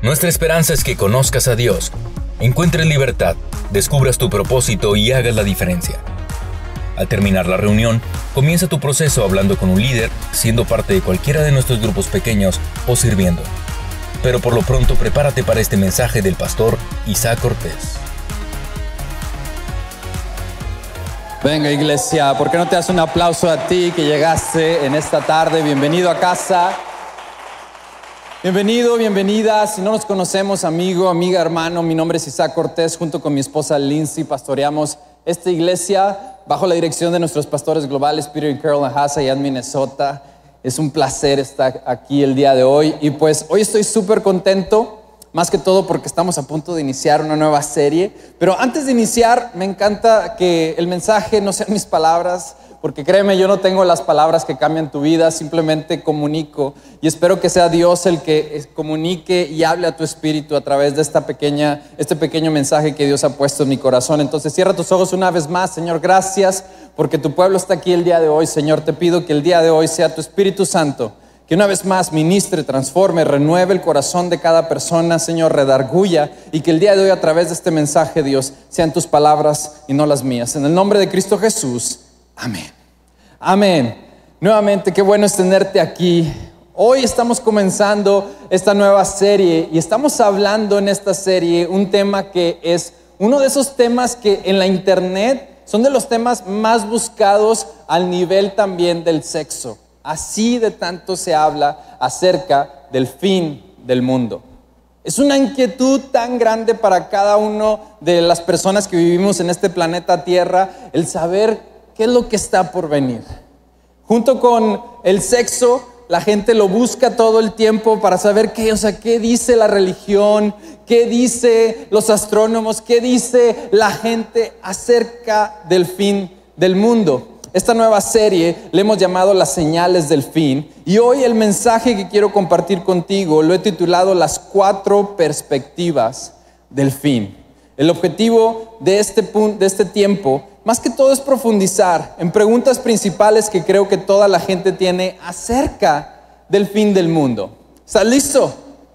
Nuestra esperanza es que conozcas a Dios, encuentres libertad, descubras tu propósito y hagas la diferencia. Al terminar la reunión, comienza tu proceso hablando con un líder, siendo parte de cualquiera de nuestros grupos pequeños o sirviendo. Pero por lo pronto prepárate para este mensaje del pastor Isaac Cortés. Venga, iglesia, ¿por qué no te das un aplauso a ti que llegaste en esta tarde? Bienvenido a casa. Bienvenido, bienvenida. Si no nos conocemos, amigo, amiga, hermano, mi nombre es Isaac Cortés. Junto con mi esposa Lindsay pastoreamos esta iglesia bajo la dirección de nuestros pastores globales, Peter y Carol Haas, allá en Minnesota. Es un placer estar aquí el día de hoy. Y pues hoy estoy súper contento, más que todo porque estamos a punto de iniciar una nueva serie. Pero antes de iniciar, me encanta que el mensaje no sean mis palabras, porque créeme, yo no tengo las palabras que cambian tu vida, simplemente comunico. Y espero que sea Dios el que comunique y hable a tu espíritu a través de este pequeño mensaje que Dios ha puesto en mi corazón. Entonces cierra tus ojos una vez más. Señor, gracias porque tu pueblo está aquí el día de hoy. Señor, te pido que el día de hoy sea tu Espíritu Santo, que una vez más ministre, transforme, renueve el corazón de cada persona, Señor, redarguya, y que el día de hoy a través de este mensaje, Dios, sean tus palabras y no las mías. En el nombre de Cristo Jesús. Amén. Amén. Nuevamente, qué bueno es tenerte aquí. Hoy estamos comenzando esta nueva serie y estamos hablando en esta serie un tema que es uno de esos temas que en la internet son de los temas más buscados al nivel también del sexo. Así de tanto se habla acerca del fin del mundo. Es una inquietud tan grande para cada uno de las personas que vivimos en este planeta Tierra el saber ¿qué es lo que está por venir? Junto con el sexo, la gente lo busca todo el tiempo para saber qué dice la religión, qué dice los astrónomos, qué dice la gente acerca del fin del mundo. Esta nueva serie le hemos llamado Las señales del fin, y hoy el mensaje que quiero compartir contigo lo he titulado Las 4 perspectivas del fin. El objetivo de este tiempo, más que todo, es profundizar en preguntas principales que creo que toda la gente tiene acerca del fin del mundo. ¿Estás listo?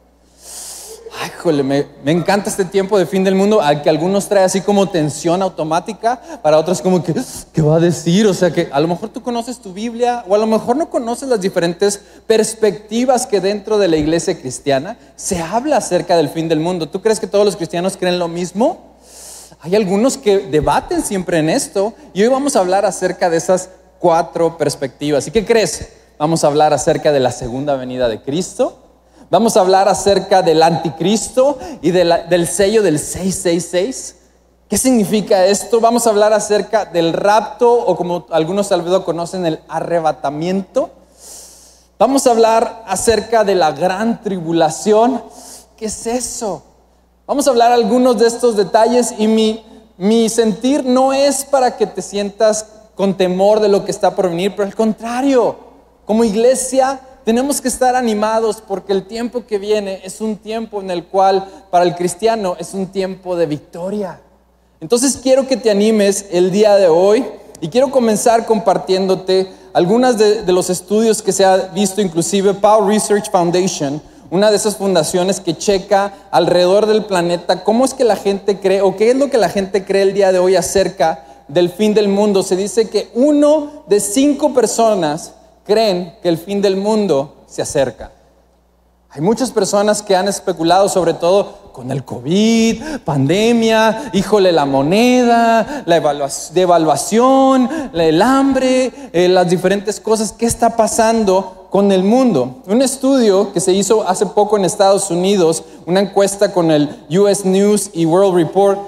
Ay, híjole, me encanta este tiempo de fin del mundo, al que algunos trae así como tensión automática, para otros como que, ¿qué va a decir? O sea que a lo mejor tú conoces tu Biblia, o a lo mejor no conoces las diferentes perspectivas que dentro de la iglesia cristiana se habla acerca del fin del mundo. ¿Tú crees que todos los cristianos creen lo mismo? Hay algunos que debaten siempre en esto, y hoy vamos a hablar acerca de esas 4 perspectivas. ¿Y qué crees? Vamos a hablar acerca de la segunda venida de Cristo. Vamos a hablar acerca del anticristo y del sello del 666. ¿Qué significa esto? Vamos a hablar acerca del rapto, o como algunos tal vez lo conocen, el arrebatamiento. Vamos a hablar acerca de la gran tribulación. ¿Qué es eso? Vamos a hablar algunos de estos detalles, y mi sentir no es para que te sientas con temor de lo que está por venir, pero al contrario, como iglesia tenemos que estar animados porque el tiempo que viene es un tiempo en el cual para el cristiano es un tiempo de victoria. Entonces quiero que te animes el día de hoy, y quiero comenzar compartiéndote algunas de los estudios que se ha visto, inclusive Pew Research Foundation, una de esas fundaciones que checa alrededor del planeta cómo es que la gente cree, o qué es lo que la gente cree el día de hoy acerca del fin del mundo. Se dice que 1 de 5 personas creen que el fin del mundo se acerca. Hay muchas personas que han especulado, sobre todo con el COVID, pandemia, híjole, la moneda, la devaluación, el hambre, las diferentes cosas. ¿Qué está pasando con el mundo? Un estudio que se hizo hace poco en Estados Unidos, una encuesta con el US News y World Report,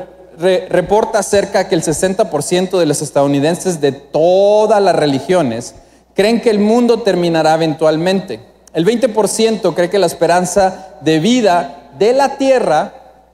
reporta acerca que el 60% de los estadounidenses de todas las religiones creen que el mundo terminará eventualmente. El 20% cree que la esperanza de vida de la Tierra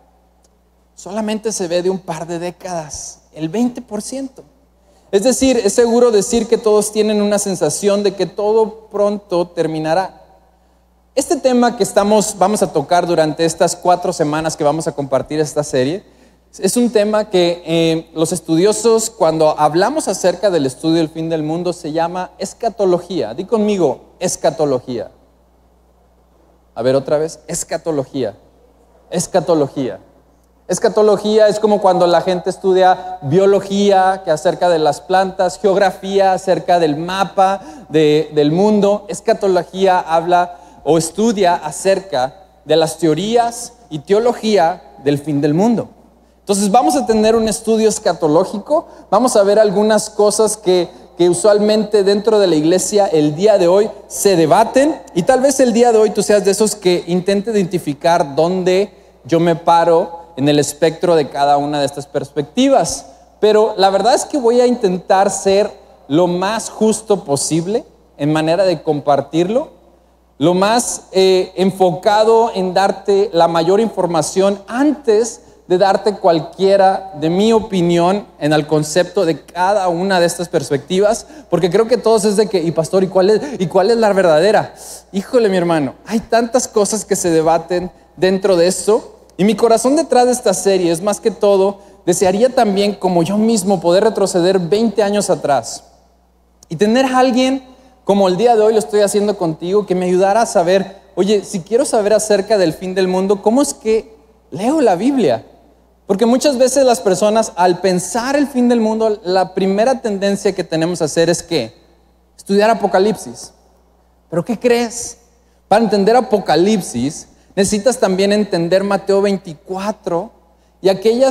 solamente se ve de un par de décadas. El 20%. Es decir, es seguro decir que todos tienen una sensación de que todo pronto terminará. Este tema que vamos a tocar durante estas 4 semanas que vamos a compartir esta serie, es un tema que los estudiosos, cuando hablamos acerca del estudio del fin del mundo, se llama escatología. Di conmigo, escatología. A ver, otra vez, escatología. Escatología. Escatología es como cuando la gente estudia biología, que acerca de las plantas, geografía, acerca del mapa del mundo. Escatología habla o estudia acerca de las teorías y teología del fin del mundo. Entonces vamos a tener un estudio escatológico, vamos a ver algunas cosas que usualmente dentro de la iglesia el día de hoy se debaten, y tal vez el día de hoy tú seas de esos que intente identificar dónde yo me paro en el espectro de cada una de estas perspectivas. Pero la verdad es que voy a intentar ser lo más justo posible en manera de compartirlo, lo más enfocado en darte la mayor información antes de darte cualquiera de mi opinión en el concepto de cada una de estas perspectivas, porque creo que todos es de que, y pastor, ¿y cuál es la verdadera? Híjole, mi hermano, hay tantas cosas que se debaten dentro de esto, y mi corazón detrás de esta serie es más que todo, desearía también como yo mismo poder retroceder 20 años atrás y tener a alguien como el día de hoy lo estoy haciendo contigo, que me ayudara a saber, oye, si quiero saber acerca del fin del mundo, ¿cómo es que leo la Biblia? Porque muchas veces las personas al pensar el fin del mundo, la primera tendencia que tenemos a hacer es ¿qué? Estudiar Apocalipsis. ¿Pero qué crees? Para entender Apocalipsis necesitas también entender Mateo 24 y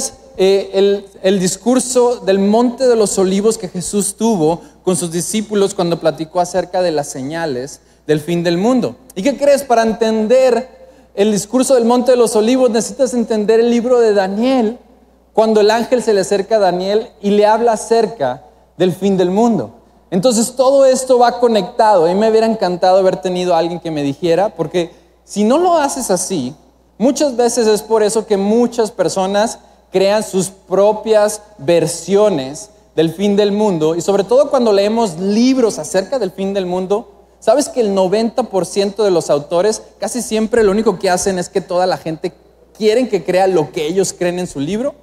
el discurso del Monte de los Olivos que Jesús tuvo con sus discípulos cuando platicó acerca de las señales del fin del mundo. ¿Y qué crees? Para entender el discurso del Monte de los Olivos necesitas entender el libro de Daniel, cuando el ángel se le acerca a Daniel y le habla acerca del fin del mundo. Entonces todo esto va conectado. A mí me hubiera encantado haber tenido a alguien que me dijera, porque si no lo haces así, muchas veces es por eso que muchas personas crean sus propias versiones del fin del mundo, y sobre todo cuando leemos libros acerca del fin del mundo. ¿Sabes que el 90% de los autores casi siempre lo único que hacen es que toda la gente quieren que crea lo que ellos creen en su libro?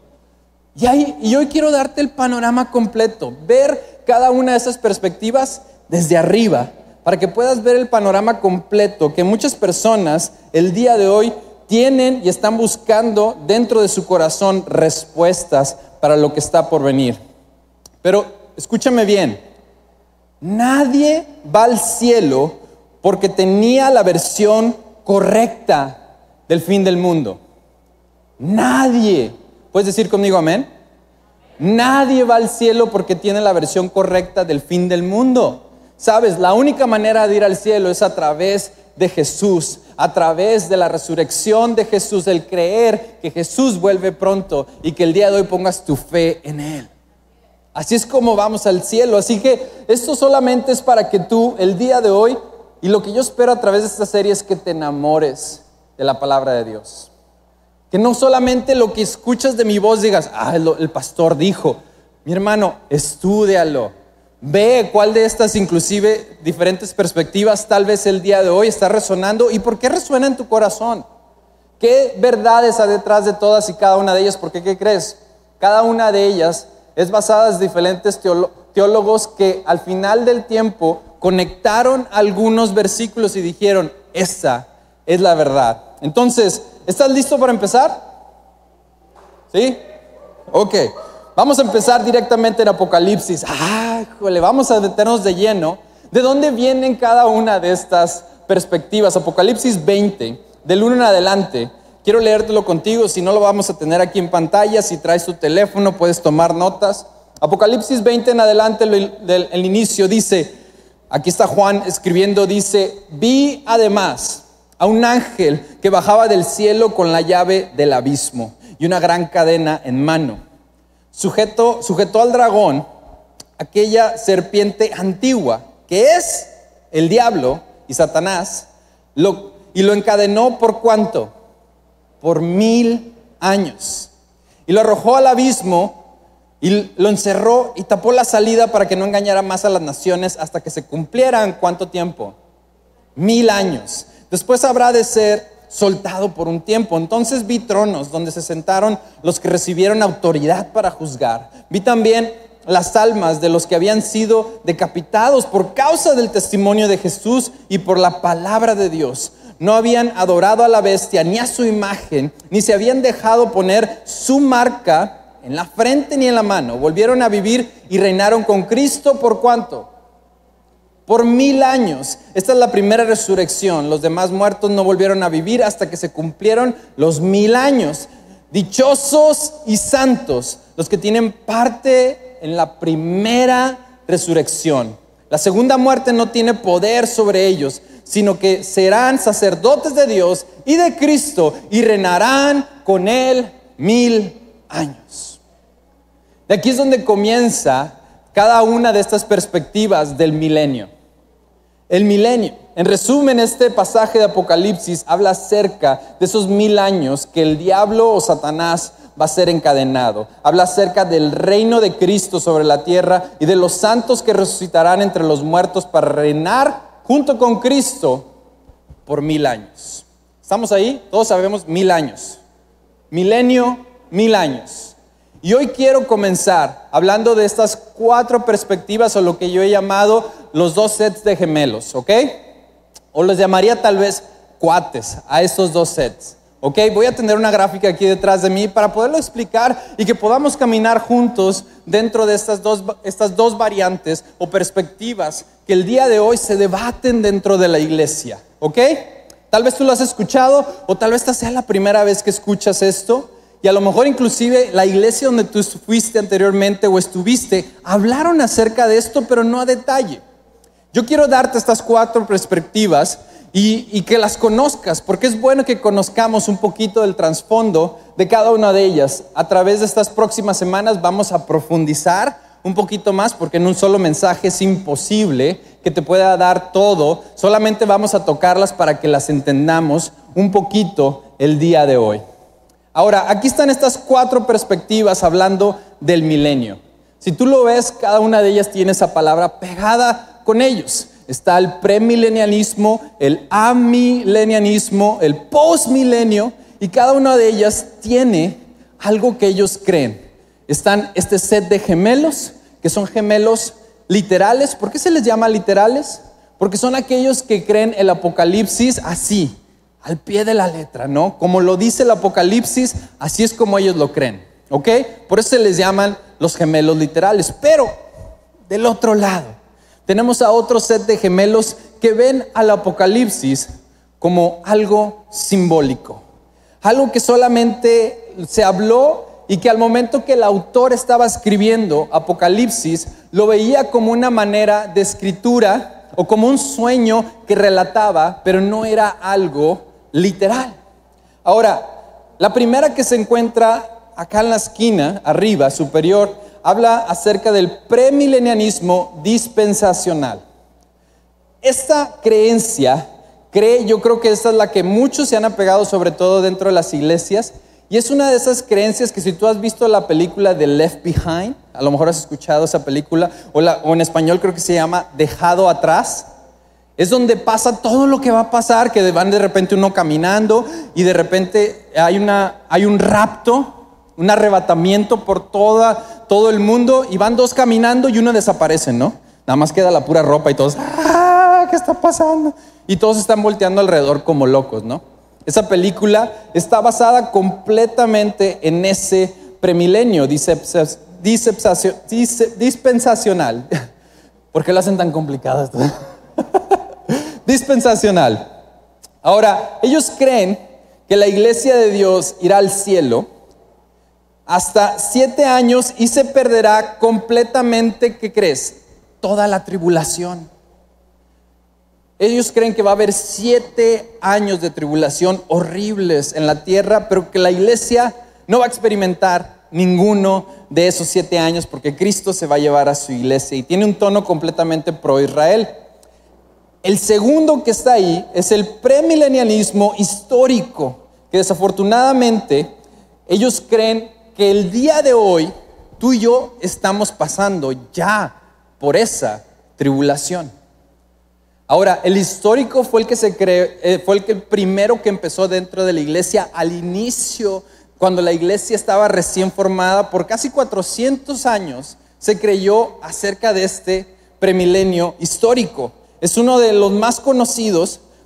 Y hoy quiero darte el panorama completo, ver cada una de esas perspectivas desde arriba, para que puedas ver el panorama completo que muchas personas el día de hoy tienen y están buscando dentro de su corazón respuestas para lo que está por venir. Pero escúchame bien. Nadie va al cielo porque tenía la versión correcta del fin del mundo. Nadie. ¿Puedes decir conmigo amén? Nadie va al cielo porque tiene la versión correcta del fin del mundo. Sabes, la única manera de ir al cielo es a través de Jesús, a través de la resurrección de Jesús, el creer que Jesús vuelve pronto y que el día de hoy pongas tu fe en Él. Así es como vamos al cielo. Así que esto solamente es para que tú el día de hoy, y lo que yo espero a través de esta serie es que te enamores de la palabra de Dios. Que no solamente lo que escuchas de mi voz digas, el pastor dijo. Mi hermano, estúdialo. Ve cuál de estas inclusive diferentes perspectivas tal vez el día de hoy está resonando y por qué resuena en tu corazón. ¿Qué verdades hay detrás de todas y cada una de ellas? Porque ¿qué crees? Cada una de ellas es basada en diferentes teólogos que al final del tiempo conectaron algunos versículos y dijeron, esta es la verdad. Entonces, ¿estás listo para empezar? ¿Sí? Ok, vamos a empezar directamente en Apocalipsis. Vamos a meternos de lleno. ¿De dónde vienen cada una de estas perspectivas? Apocalipsis 20, del 1 en adelante. Quiero leértelo contigo, si no lo vamos a tener aquí en pantalla. Si traes tu teléfono puedes tomar notas. Apocalipsis 20 en adelante, el inicio dice, aquí está Juan escribiendo, dice, vi además a un ángel que bajaba del cielo con la llave del abismo y una gran cadena en mano. Sujetó al dragón, aquella serpiente antigua, que es el diablo y Satanás, y lo encadenó ¿por cuánto? Por 1000 años. Y lo arrojó al abismo y lo encerró y tapó la salida para que no engañara más a las naciones hasta que se cumplieran ¿cuánto tiempo? 1000 años. Después habrá de ser soltado por un tiempo. Entonces vi tronos donde se sentaron los que recibieron autoridad para juzgar. Vi también las almas de los que habían sido decapitados por causa del testimonio de Jesús y por la palabra de Dios. no habían adorado a la bestia ni a su imagen, ni se habían dejado poner su marca en la frente ni en la mano. Volvieron a vivir y reinaron con Cristo ¿por cuánto? Por 1000 años. Esta es la primera resurrección. Los demás muertos no volvieron a vivir hasta que se cumplieron los 1000 años. Dichosos y santos los que tienen parte en la primera resurrección. La segunda muerte no tiene poder sobre ellos, sino que serán sacerdotes de Dios y de Cristo y reinarán con Él 1000 años. De aquí es donde comienza cada una de estas perspectivas del milenio. El milenio. En resumen, este pasaje de Apocalipsis habla acerca de esos 1000 años que el diablo o Satanás va a ser encadenado. Habla acerca del reino de Cristo sobre la tierra y de los santos que resucitarán entre los muertos para reinar junto con Cristo por 1000 años. ¿Estamos ahí? Todos sabemos 1000 años. Milenio, 1000 años. Y hoy quiero comenzar hablando de estas 4 perspectivas o lo que yo he llamado los 2 sets de gemelos, ¿ok? O les llamaría tal vez cuates a estos 2 sets, ¿ok? Voy a tener una gráfica aquí detrás de mí para poderlo explicar y que podamos caminar juntos dentro de estas dos variantes o perspectivas que el día de hoy se debaten dentro de la iglesia, ¿ok? Tal vez tú lo has escuchado o tal vez esta sea la primera vez que escuchas esto. Y a lo mejor inclusive la iglesia donde tú fuiste anteriormente o estuviste, hablaron acerca de esto, pero no a detalle. Yo quiero darte estas 4 perspectivas y que las conozcas, porque es bueno que conozcamos un poquito del trasfondo de cada una de ellas. A través de estas próximas semanas vamos a profundizar un poquito más, porque en un solo mensaje es imposible que te pueda dar todo. Solamente vamos a tocarlas para que las entendamos un poquito el día de hoy. Ahora, aquí están estas 4 perspectivas hablando del milenio. Si tú lo ves, cada una de ellas tiene esa palabra pegada con ellos. Está el premilenialismo, el amilenialismo, el postmilenio, y cada una de ellas tiene algo que ellos creen. Están este set de gemelos, que son gemelos literales. ¿Por qué se les llama literales? Porque son aquellos que creen el Apocalipsis así, al pie de la letra, ¿no? Como lo dice el Apocalipsis, así es como ellos lo creen, ¿ok? Por eso se les llaman los gemelos literales. Pero del otro lado tenemos a otro set de gemelos que ven al Apocalipsis como algo simbólico, algo que solamente se habló y que al momento que el autor estaba escribiendo Apocalipsis lo veía como una manera de escritura o como un sueño que relataba, pero no era algo literal. Ahora, la primera que se encuentra acá en la esquina, arriba, superior, habla acerca del premilenialismo dispensacional. Esta creencia, yo creo que esta es la que muchos se han apegado, sobre todo dentro de las iglesias, y es una de esas creencias que si tú has visto la película de Left Behind, a lo mejor has escuchado esa película, o en español creo que se llama Dejado Atrás. Es donde pasa todo lo que va a pasar, que van de repente uno caminando y de repente hay un rapto, un arrebatamiento por todo el mundo y van 2 caminando y uno desaparece, ¿no? Nada más queda la pura ropa y todos, ¿qué está pasando? Y todos están volteando alrededor como locos, ¿no? Esa película está basada completamente en ese premilenio dispensacional. ¿Por qué lo hacen tan complicado esto? Dispensacional. Ahora, ellos creen que la iglesia de Dios irá al cielo hasta 7 años y se perderá completamente, ¿qué crees? Toda la tribulación. Ellos creen que va a haber 7 años de tribulación horribles en la tierra, pero que la iglesia no va a experimentar ninguno de esos 7 años porque Cristo se va a llevar a su iglesia y tiene un tono completamente pro Israel. El segundo que está ahí es el premilenialismo histórico, que desafortunadamente ellos creen que el día de hoy tú y yo estamos pasando ya por esa tribulación. Ahora, el histórico fue el primero que empezó dentro de la iglesia al inicio, cuando la iglesia estaba recién formada. Por casi 400 años se creyó acerca de este premilenio histórico. Es uno de los más conocidos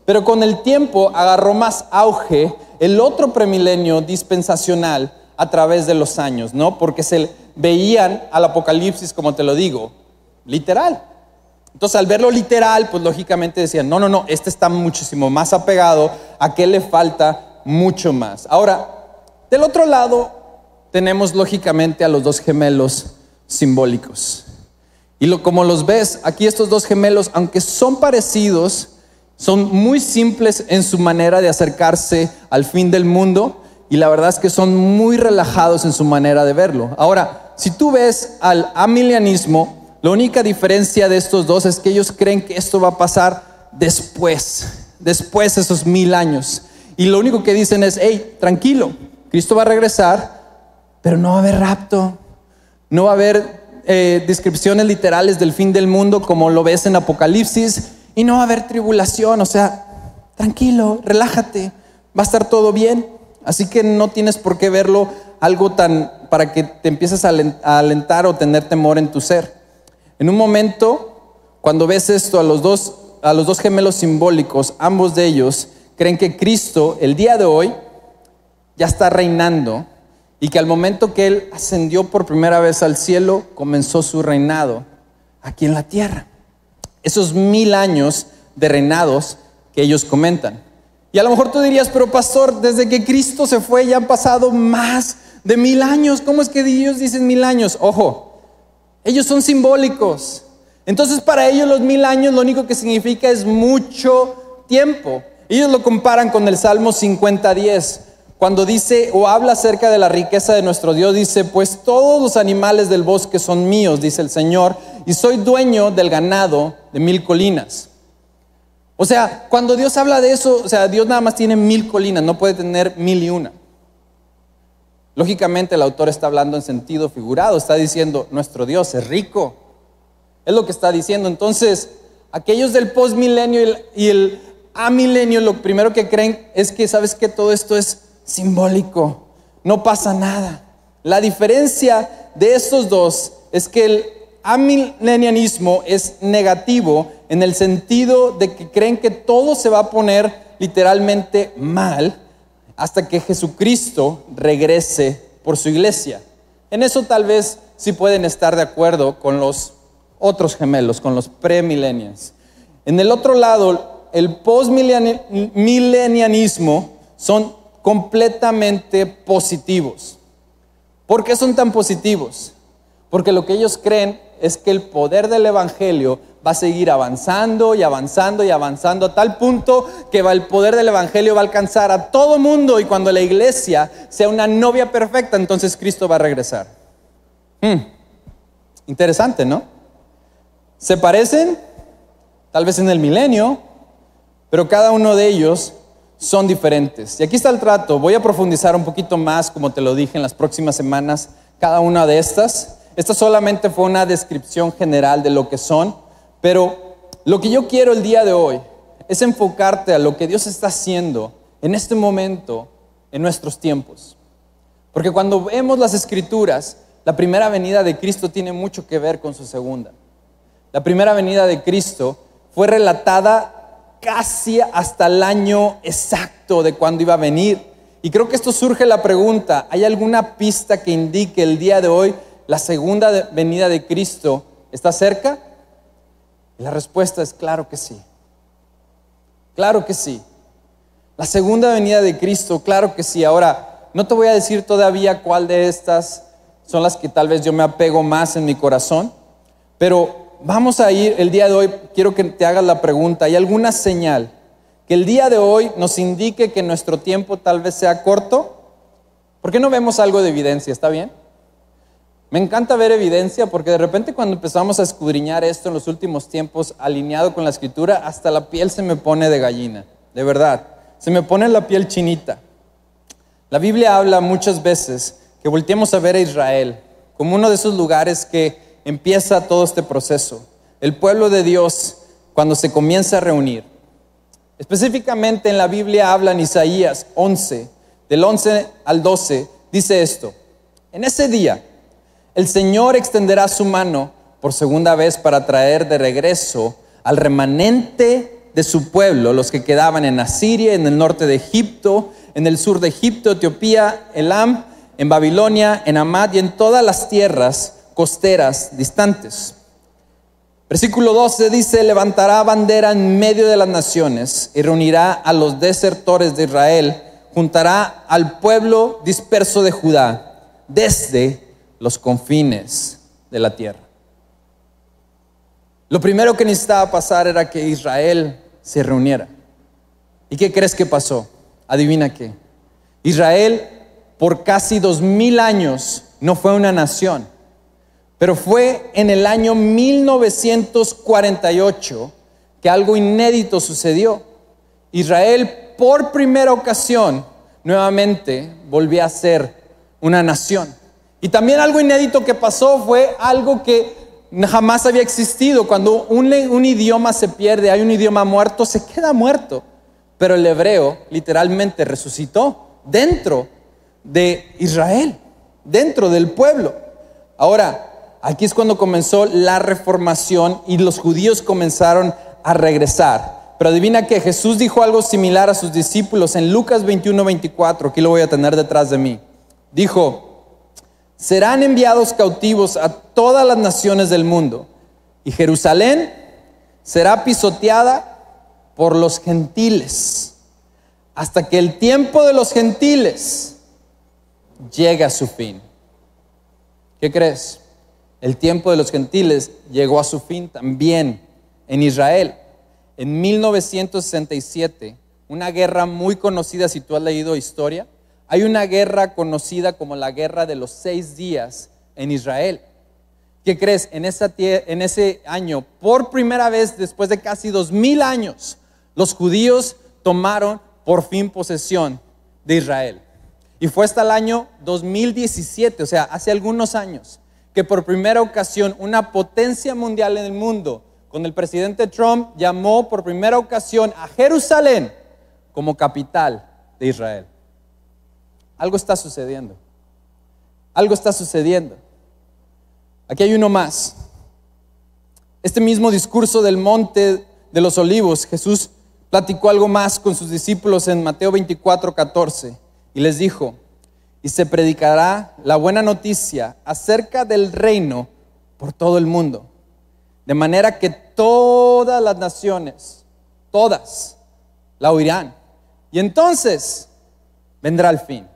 Pero con el tiempo agarró más auge el otro premilenio dispensacional a través de los años, ¿no? Porque se veían al Apocalipsis, como te lo digo, literal. Entonces, al verlo literal, pues lógicamente decían, no, este está muchísimo más apegado, ¿a qué le falta mucho más? Ahora, del otro lado, tenemos lógicamente a los dos gemelos simbólicos. Y como los ves, aquí estos dos gemelos, aunque son parecidos, son muy simples en su manera de acercarse al fin del mundo, y la verdad es que son muy relajados en su manera de verlo. Ahora, si tú ves al amilianismo, la única diferencia de estos dos es que ellos creen que esto va a pasar después de esos 1000 años. Y lo único que dicen es, hey, tranquilo, Cristo va a regresar, pero no va a haber rapto, no va a haber descripciones literales del fin del mundo como lo ves en Apocalipsis, y no va a haber tribulación, o sea, tranquilo, relájate, va a estar todo bien. Así que no tienes por qué verlo algo tan para que te empieces a alentar o tener temor en tu ser. En un momento, cuando ves esto a los dos gemelos simbólicos, ambos de ellos creen que Cristo el día de hoy ya está reinando y que al momento que Él ascendió por primera vez al cielo, comenzó su reinado aquí en la tierra. Esos 1000 años de reinados que ellos comentan. Y a lo mejor tú dirías, pero pastor, desde que Cristo se fue ya han pasado más de 1000 años. ¿Cómo es que ellos dicen 1000 años? Ojo, ellos son simbólicos. Entonces para ellos los 1000 años lo único que significa es mucho tiempo. Ellos lo comparan con el Salmo 50:10. Cuando dice o habla acerca de la riqueza de nuestro Dios, dice, pues todos los animales del bosque son míos, dice el Señor, y soy dueño del ganado de 1000 colinas. O sea, cuando Dios habla de eso, o sea, Dios nada más tiene 1000 colinas, no puede tener 1001. Lógicamente el autor está hablando en sentido figurado, está diciendo, nuestro Dios es rico. Es lo que está diciendo. Entonces, aquellos del postmilenio y el amilenio, lo primero que creen es que, ¿sabes qué? Todo esto es simbólico, no pasa nada. La diferencia de estos dos es que el amilenianismo es negativo en el sentido de que creen que todo se va a poner literalmente mal hasta que Jesucristo regrese por su iglesia. En eso tal vez sí pueden estar de acuerdo con los otros gemelos, con los premillennials. En el otro lado, el postmilenianismo son completamente positivos. ¿Por qué son tan positivos? Porque lo que ellos creen es que el poder del evangelio va a seguir avanzando y avanzando y avanzando a tal punto que el poder del evangelio va a alcanzar a todo mundo, y cuando la iglesia sea una novia perfecta, entonces Cristo va a regresar. Interesante, ¿no? Se parecen, tal vez en el milenio, pero cada uno de ellos son diferentes. Y aquí está el trato. Voy a profundizar un poquito más, como te lo dije, en las próximas semanas, cada una de estas. Esta solamente fue una descripción general de lo que son, pero lo que yo quiero el día de hoy es enfocarte a lo que Dios está haciendo en este momento, en nuestros tiempos. Porque cuando vemos las Escrituras, la primera venida de Cristo tiene mucho que ver con su segunda. La primera venida de Cristo fue relatada casi hasta el año exacto de cuando iba a venir. Y creo que esto surge la pregunta, ¿hay alguna pista que indique el día de hoy la segunda venida de Cristo está cerca? Y la respuesta es claro que sí. Claro que sí. La segunda venida de Cristo, claro que sí. Ahora, no te voy a decir todavía cuál de estas son las que tal vez yo me apego más en mi corazón, pero vamos a ir el día de hoy, quiero que te hagas la pregunta, ¿hay alguna señal que el día de hoy nos indique que nuestro tiempo tal vez sea corto? ¿Por qué no vemos algo de evidencia? ¿Está bien? Me encanta ver evidencia porque de repente cuando empezamos a escudriñar esto en los últimos tiempos, alineado con la Escritura, hasta la piel se me pone de gallina, de verdad, se me pone la piel chinita. La Biblia habla muchas veces que volteemos a ver a Israel como uno de esos lugares que empieza todo este proceso. El pueblo de Dios cuando se comienza a reunir. Específicamente en la Biblia habla en Isaías 11, del 11 al 12, dice esto: en ese día el Señor extenderá su mano por segunda vez para traer de regreso al remanente de su pueblo, los que quedaban en Asiria, en el norte de Egipto, en el sur de Egipto, Etiopía, Elam, en Babilonia, en Amad y en todas las tierras costeras distantes. Versículo 12 dice: levantará bandera en medio de las naciones y reunirá a los desertores de Israel, juntará al pueblo disperso de Judá desde los confines de la tierra. Lo primero que necesitaba pasar era que Israel se reuniera. ¿Y qué crees que pasó? Adivina qué. Israel por casi 2000 años no fue una nación, pero fue en el año 1948 que algo inédito sucedió. Israel por primera ocasión nuevamente volvió a ser una nación. Y también algo inédito que pasó fue algo que jamás había existido. Cuando un idioma se pierde, hay un idioma muerto, se queda muerto. Pero el hebreo literalmente resucitó dentro de Israel, dentro del pueblo. Ahora, aquí es cuando comenzó la reformación y los judíos comenzaron a regresar. Pero adivina que Jesús dijo algo similar a sus discípulos en Lucas 21:24. Aquí lo voy a tener detrás de mí. Dijo: serán enviados cautivos a todas las naciones del mundo, y Jerusalén será pisoteada por los gentiles, hasta que el tiempo de los gentiles llegue a su fin. ¿Qué crees? El tiempo de los gentiles llegó a su fin también en Israel. En 1967, una guerra muy conocida, si tú has leído historia, hay una guerra conocida como la Guerra de los 6 días en Israel. ¿Qué crees? En ese año, por primera vez después de casi 2000 años, los judíos tomaron por fin posesión de Israel. Y fue hasta el año 2017, o sea, hace algunos años, que por primera ocasión una potencia mundial en el mundo, con el presidente Trump, llamó por primera ocasión a Jerusalén como capital de Israel. Algo está sucediendo. Algo está sucediendo. Aquí hay uno más. Este mismo discurso del Monte de los Olivos, Jesús platicó algo más con sus discípulos en Mateo 24:14 y les dijo: y se predicará la buena noticia acerca del reino por todo el mundo, de manera que todas las naciones, todas, la oirán, y entonces vendrá el fin.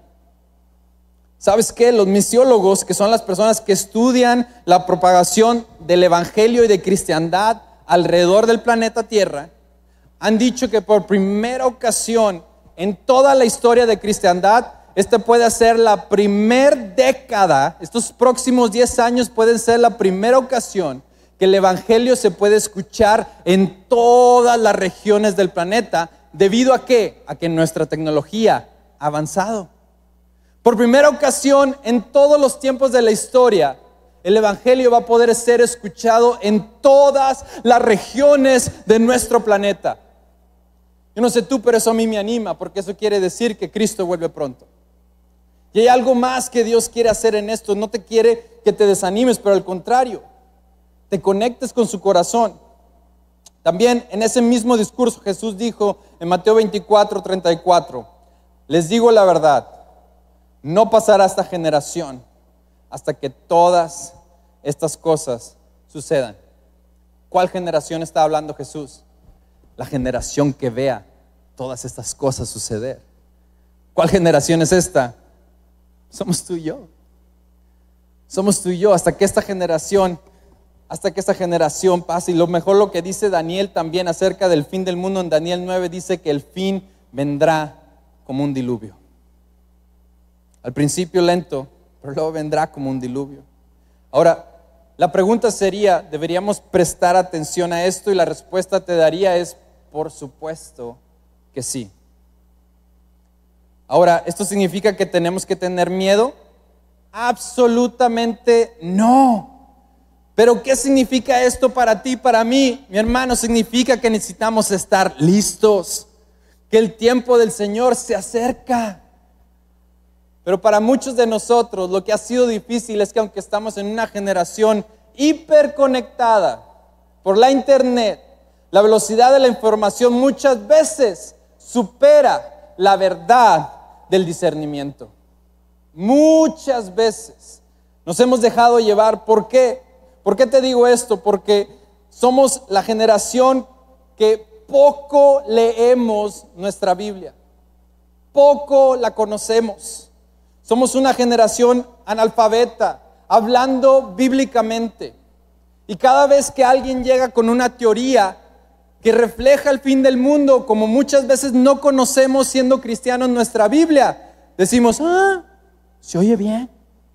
¿Sabes qué? Los misiólogos, que son las personas que estudian la propagación del evangelio y de cristiandad alrededor del planeta Tierra, han dicho que por primera ocasión en toda la historia de cristiandad, esta puede ser la primer década, estos próximos 10 años pueden ser la primera ocasión que el evangelio se puede escuchar en todas las regiones del planeta. ¿Debido a qué? A que nuestra tecnología ha avanzado. Por primera ocasión en todos los tiempos de la historia, el evangelio va a poder ser escuchado en todas las regiones de nuestro planeta. Yo no sé tú, pero eso a mí me anima, porque eso quiere decir que Cristo vuelve pronto. Y hay algo más que Dios quiere hacer en esto. No te quiere que te desanimes, pero al contrario, te conectes con su corazón. También en ese mismo discurso Jesús dijo en Mateo 24:34: les digo la verdad, no pasará esta generación hasta que todas estas cosas sucedan. ¿Cuál generación está hablando Jesús? La generación que vea todas estas cosas suceder. ¿Cuál generación es esta? Somos tú y yo. Somos tú y yo hasta que esta generación pase. Y lo mejor, lo que dice Daniel también acerca del fin del mundo, en Daniel 9 dice que el fin vendrá como un diluvio. Al principio lento, pero luego vendrá como un diluvio. Ahora, la pregunta sería, ¿deberíamos prestar atención a esto? Y la respuesta te daría es, por supuesto que sí. Ahora, ¿esto significa que tenemos que tener miedo? Absolutamente no. Pero ¿qué significa esto para ti, para mí? Mi hermano, significa que necesitamos estar listos, que el tiempo del Señor se acerca. Pero para muchos de nosotros lo que ha sido difícil es que aunque estamos en una generación hiperconectada por la internet, La velocidad de la información muchas veces supera la verdad del discernimiento. Muchas veces nos hemos dejado llevar. ¿Por qué? ¿Por qué te digo esto? Porque somos la generación que poco leemos nuestra Biblia. Poco la conocemos. Somos una generación analfabeta, hablando bíblicamente. Y cada vez que alguien llega con una teoría que refleja el fin del mundo, como muchas veces no conocemos siendo cristianos nuestra Biblia, decimos, se oye bien,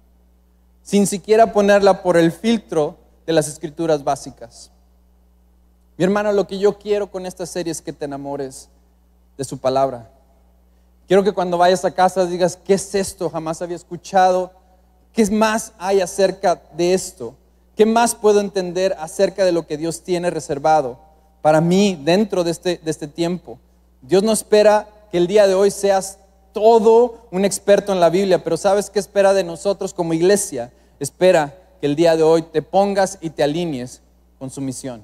sin siquiera ponerla por el filtro de las escrituras básicas. Mi hermano, lo que yo quiero con esta serie es que te enamores de su palabra. Quiero que cuando vayas a casa digas, ¿qué es esto? Jamás había escuchado. ¿Qué más hay acerca de esto? ¿Qué más puedo entender acerca de lo que Dios tiene reservado para mí dentro de este tiempo? Dios no espera que el día de hoy seas todo un experto en la Biblia, pero ¿sabes qué espera de nosotros como iglesia? Espera que el día de hoy te pongas y te alinees con su misión.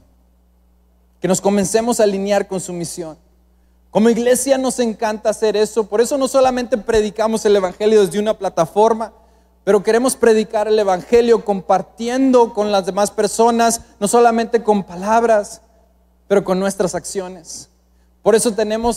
Que nos comencemos a alinear con su misión. Como iglesia nos encanta hacer eso. Por eso no solamente predicamos el evangelio desde una plataforma, pero queremos predicar el evangelio compartiendo con las demás personas, no solamente con palabras, pero con nuestras acciones. Por eso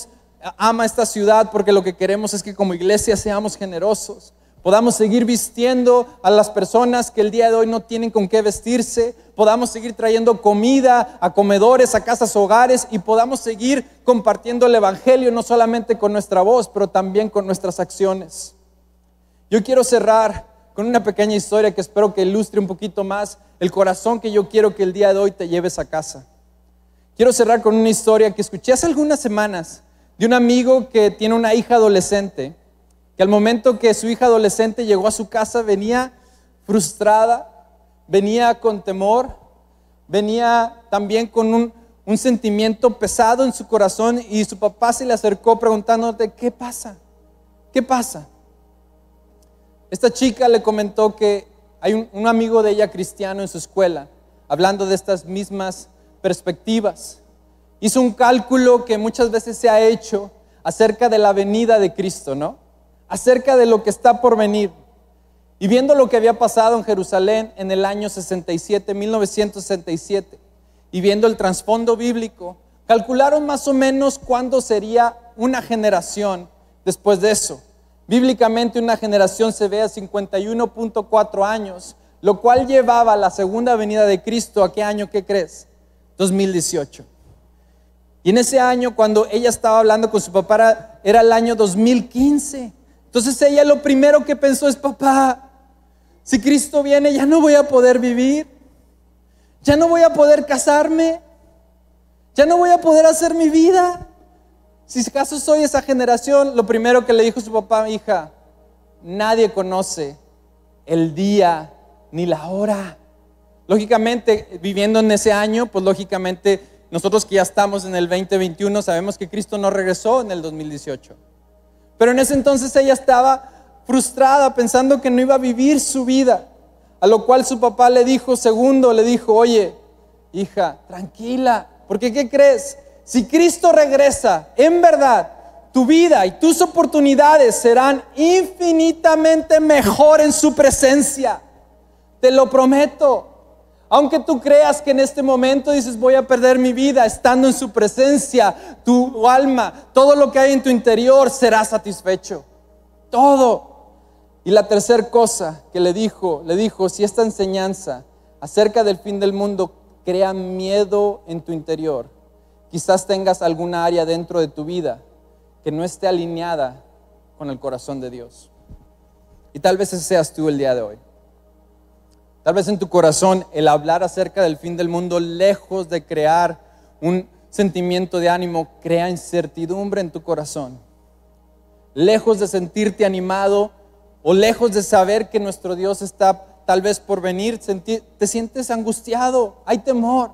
ama esta ciudad, porque lo que queremos es que como iglesia seamos generosos. Podamos seguir vistiendo a las personas que el día de hoy no tienen con qué vestirse. Podamos seguir trayendo comida a comedores, a casas, hogares, y podamos seguir compartiendo el evangelio no solamente con nuestra voz, pero también con nuestras acciones. Yo quiero cerrar con una pequeña historia que espero que ilustre un poquito más el corazón que yo quiero que el día de hoy te lleves a casa. Quiero cerrar con una historia que escuché hace algunas semanas de un amigo que tiene una hija adolescente, que al momento que su hija adolescente llegó a su casa venía frustrada, venía con temor, venía también con un sentimiento pesado en su corazón, y su papá se le acercó preguntándote, ¿qué pasa? ¿Qué pasa? Esta chica le comentó que hay un amigo de ella cristiano en su escuela, hablando de estas mismas perspectivas. Hizo un cálculo que muchas veces se ha hecho acerca de la venida de Cristo, ¿no? Acerca de lo que está por venir. Y viendo lo que había pasado en Jerusalén en el año 1967, y viendo el trasfondo bíblico, calcularon más o menos cuándo sería una generación después de eso. Bíblicamente una generación se ve a 51.4 años, lo cual llevaba a la segunda venida de Cristo. ¿A qué año? ¿Qué crees? 2018. Y en ese año, cuando ella estaba hablando con su papá, era el año 2015. Entonces ella lo primero que pensó es, papá, si Cristo viene ya no voy a poder vivir, ya no voy a poder casarme, ya no voy a poder hacer mi vida. Si acaso soy esa generación, lo primero que le dijo su papá, hija, nadie conoce el día ni la hora. Lógicamente, viviendo en ese año, pues lógicamente nosotros que ya estamos en el 2021 sabemos que Cristo no regresó en el 2018. Pero en ese entonces ella estaba frustrada, pensando que no iba a vivir su vida. A lo cual su papá le dijo, oye, hija, tranquila, porque ¿qué crees? Si Cristo regresa, en verdad, tu vida y tus oportunidades serán infinitamente mejor en su presencia. Te lo prometo. Aunque tú creas que en este momento dices, voy a perder mi vida, estando en su presencia, tu alma, todo lo que hay en tu interior será satisfecho. Todo. Y la tercera cosa que le dijo, si esta enseñanza acerca del fin del mundo crea miedo en tu interior, quizás tengas alguna área dentro de tu vida que no esté alineada con el corazón de Dios. Y tal vez ese seas tú el día de hoy. Tal vez en tu corazón el hablar acerca del fin del mundo, lejos de crear un sentimiento de ánimo, crea incertidumbre en tu corazón. Lejos de sentirte animado o lejos de saber que nuestro Dios está tal vez por venir, te sientes angustiado, hay temor.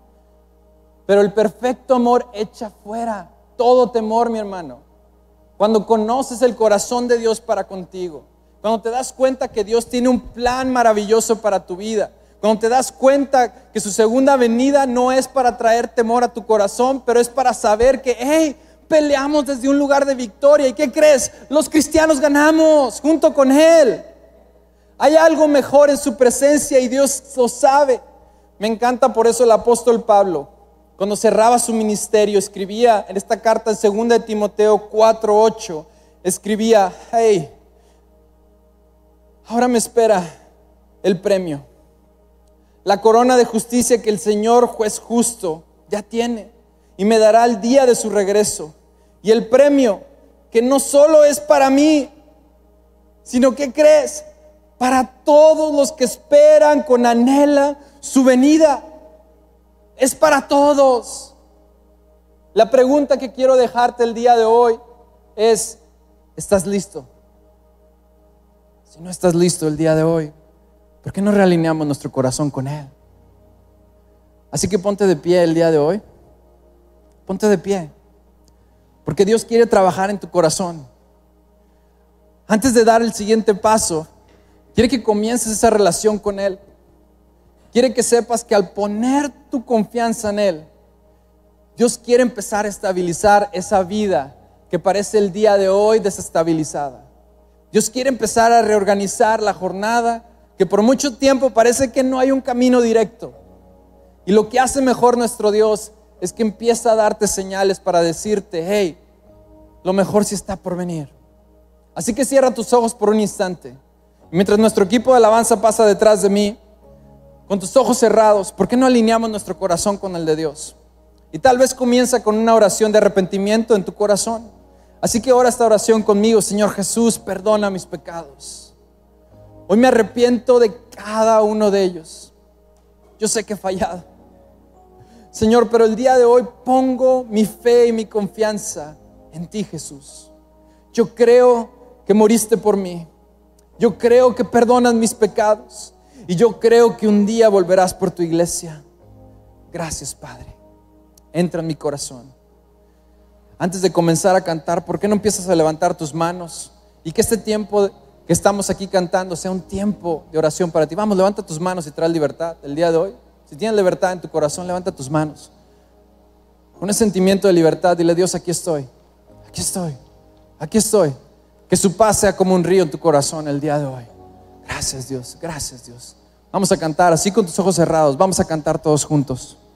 Pero el perfecto amor echa fuera todo temor, mi hermano. Cuando conoces el corazón de Dios para contigo, cuando te das cuenta que Dios tiene un plan maravilloso para tu vida, Cuando te das cuenta que su segunda venida no es para traer temor a tu corazón, pero es para saber que, hey, peleamos desde un lugar de victoria. ¿Y qué crees? Los cristianos ganamos junto con Él. Hay algo mejor en su presencia y Dios lo sabe. Me encanta por eso el apóstol Pablo, cuando cerraba su ministerio, escribía en esta carta en 2 de Timoteo 4:8, escribía, hey, ahora me espera el premio, la corona de justicia que el Señor juez justo ya tiene y me dará el día de su regreso. Y el premio que no solo es para mí, sino que crees, para todos los que esperan con anhela su venida. Es para todos. La pregunta que quiero dejarte el día de hoy es, ¿estás listo? Si no estás listo el día de hoy, ¿por qué no realineamos nuestro corazón con Él? Así que ponte de pie el día de hoy. Ponte de pie. Porque Dios quiere trabajar en tu corazón. Antes de dar el siguiente paso, quiere que comiences esa relación con Él. Quiere que sepas que al poner tu confianza en Él, Dios quiere empezar a estabilizar esa vida que parece el día de hoy desestabilizada. Dios quiere empezar a reorganizar la jornada que por mucho tiempo parece que no hay un camino directo. Y lo que hace mejor nuestro Dios es que empieza a darte señales para decirte, hey, lo mejor sí está por venir. Así que cierra tus ojos por un instante. Y mientras nuestro equipo de alabanza pasa detrás de mí, con tus ojos cerrados, ¿por qué no alineamos nuestro corazón con el de Dios? Y tal vez comienza con una oración de arrepentimiento en tu corazón. Así que ora esta oración conmigo. Señor Jesús, perdona mis pecados. Hoy me arrepiento de cada uno de ellos. Yo sé que he fallado, Señor, pero el día de hoy pongo mi fe y mi confianza en ti, Jesús. Yo creo que moriste por mí. Yo creo que perdonas mis pecados. Y yo creo que un día volverás por tu iglesia. Gracias, Padre. Entra en mi corazón. Antes de comenzar a cantar, ¿por qué no empiezas a levantar tus manos? Y que este tiempo que estamos aquí cantando sea un tiempo de oración para ti. Vamos, levanta tus manos y trae libertad el día de hoy. Si tienes libertad en tu corazón, levanta tus manos. Con ese sentimiento de libertad, dile, Dios, aquí estoy. Aquí estoy. Aquí estoy. Que su paz sea como un río en tu corazón el día de hoy. Gracias, Dios. Gracias, Dios. Vamos a cantar así con tus ojos cerrados. Vamos a cantar todos juntos.